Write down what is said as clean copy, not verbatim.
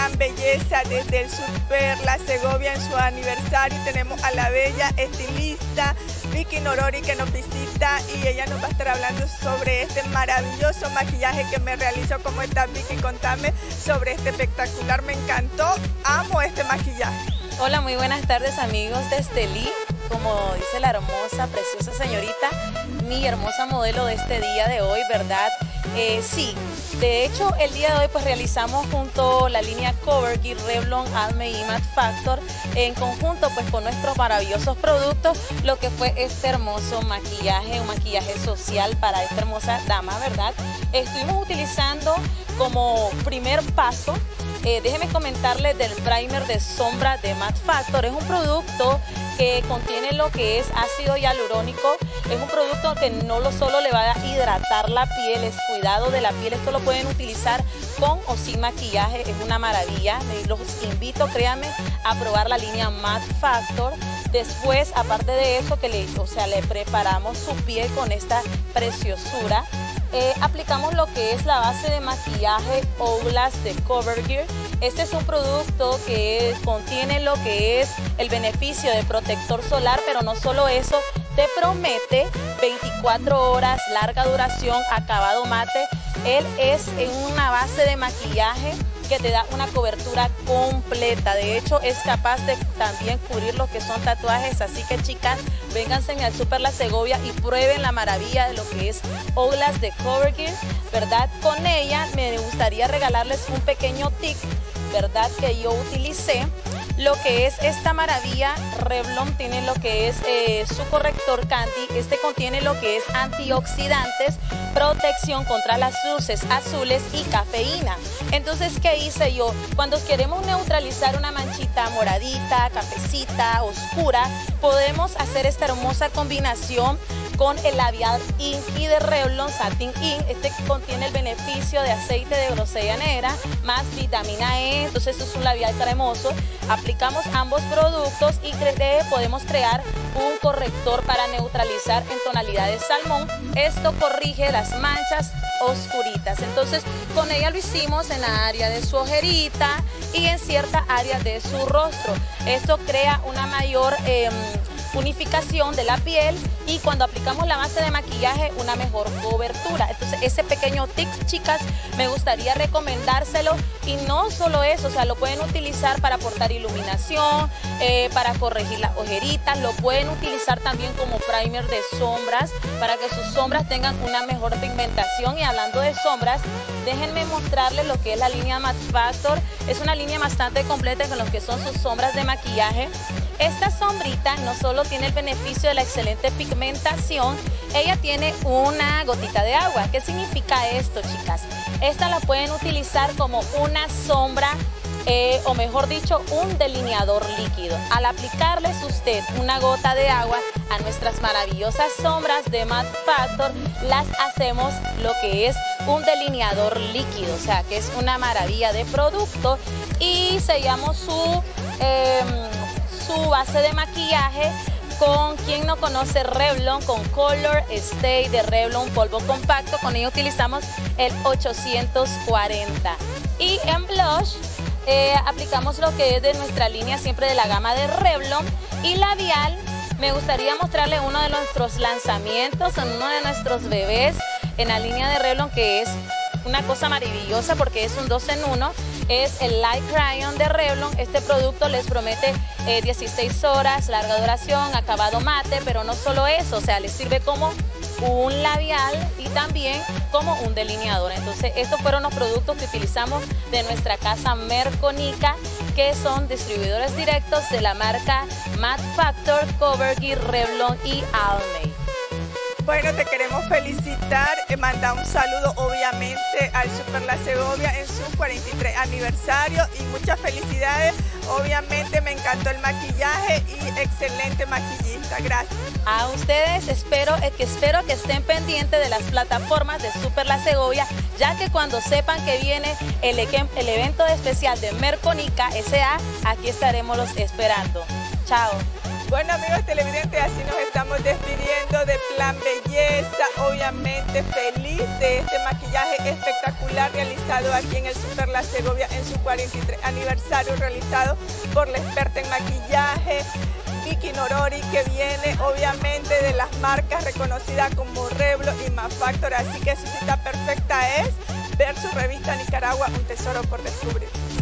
gran belleza desde el Super La Segovia en su aniversario. Tenemos a la bella estilista Vicky Norori que nos visita y ella nos va a estar hablando sobre este maravilloso maquillaje que me realizó. ¿Cómo estás, Vicky? Contame sobre este espectacular, me encantó, amo este maquillaje. Hola, muy buenas tardes amigos de Estelí. Como dice la hermosa, preciosa señorita, mi hermosa modelo de este día de hoy, ¿verdad? Sí, de hecho el día de hoy pues realizamos junto la línea CoverGirl, Revlon, Almay y Matte Factor en conjunto pues con nuestros maravillosos productos lo que fue este hermoso maquillaje, un maquillaje social para esta hermosa dama, ¿verdad? Estuvimos utilizando como primer paso, déjenme comentarles del primer de sombra de Matte Factor. Es un producto que contiene lo que es ácido hialurónico. Es un producto que no solo le va a hidratar la piel, es cuidado de la piel. Esto lo pueden utilizar con o sin maquillaje, es una maravilla. Los invito, créanme, a probar la línea Matte Factor. Después, aparte de eso, que le preparamos su piel con esta preciosura. Aplicamos lo que es la base de maquillaje Hourglass de CoverGirl. Este es un producto que contiene lo que es el beneficio de protector solar, pero no solo eso, te promete 24 horas, larga duración, acabado mate. Él es en una base de maquillaje que te da una cobertura completa. De hecho, es capaz de también cubrir lo que son tatuajes. Así que, chicas, vénganse al Super La Segovia y prueben la maravilla de lo que es Hourglass de CoverGirl, ¿verdad? Con ella me gustaría regalarles un pequeño tip, ¿verdad? Que yo utilicé. Lo que es esta maravilla, Revlon tiene lo que es su corrector Candy. Este contiene lo que es antioxidantes, protección contra las luces azules y cafeína. Entonces, ¿qué hice yo? Cuando queremos neutralizar una manchita moradita, cafecita, oscura, podemos hacer esta hermosa combinación con el labial Inky de Revlon Satin Ink. Este contiene el beneficio de aceite de grosella negra más vitamina E. Entonces, esto es un labial cremoso. Aplicamos ambos productos y podemos crear un corrector para neutralizar en tonalidades salmón. Esto corrige las manchas oscuritas. Entonces, con ella lo hicimos en la área de su ojerita y en cierta área de su rostro. Esto crea una mayor unificación de la piel y cuando aplicamos la base de maquillaje una mejor cobertura. Entonces ese pequeño tip, chicas, me gustaría recomendárselo. Y no solo eso, o sea, lo pueden utilizar para aportar iluminación, para corregir las ojeritas, lo pueden utilizar también como primer de sombras para que sus sombras tengan una mejor pigmentación. Y hablando de sombras, déjenme mostrarles lo que es la línea Matte Factor. Es una línea bastante completa con lo que son sus sombras de maquillaje. Esta sombrita no solo tiene el beneficio de la excelente pigmentación, ella tiene una gotita de agua. ¿Qué significa esto, chicas? Esta la pueden utilizar como una sombra o mejor dicho, un delineador líquido. Al aplicarles usted una gota de agua a nuestras maravillosas sombras de Matte Factor, las hacemos lo que es un delineador líquido, o sea que es una maravilla de producto. Y sellamos su base de maquillaje con quien no conoce Revlon, con Color Stay de Revlon polvo compacto. Con ello utilizamos el 840. Y en blush aplicamos lo que es de nuestra línea siempre de la gama de Revlon. Y labial, me gustaría mostrarle uno de nuestros lanzamientos, uno de nuestros bebés en la línea de Revlon, que es una cosa maravillosa porque es un 2 en 1. Es el Light Crayon de Revlon. Este producto les promete 16 horas, larga duración, acabado mate, pero no solo eso, o sea, les sirve como un labial y también como un delineador. Entonces, estos fueron los productos que utilizamos de nuestra casa Merconica, que son distribuidores directos de la marca Matte Factor, CoverGirl, Revlon y Almay. Bueno, te queremos felicitar, mandar un saludo obviamente al Super La Segovia en su 43 aniversario y muchas felicidades. Obviamente me encantó el maquillaje y excelente maquillista. Gracias. A ustedes espero que estén pendientes de las plataformas de Super La Segovia, ya que cuando sepan que viene el evento especial de Merconica S.A., aquí estaremos los esperando. Chao. Bueno, amigos televidentes, así nos estamos despidiendo de Plan Belleza. Obviamente feliz de este maquillaje espectacular realizado aquí en el Super La Segovia en su 43 aniversario, realizado por la experta en maquillaje Vicky Norori, que viene obviamente de las marcas reconocidas como Revlon y Max Factor. Así que su cita perfecta es ver su revista Nicaragua, un tesoro por descubrir.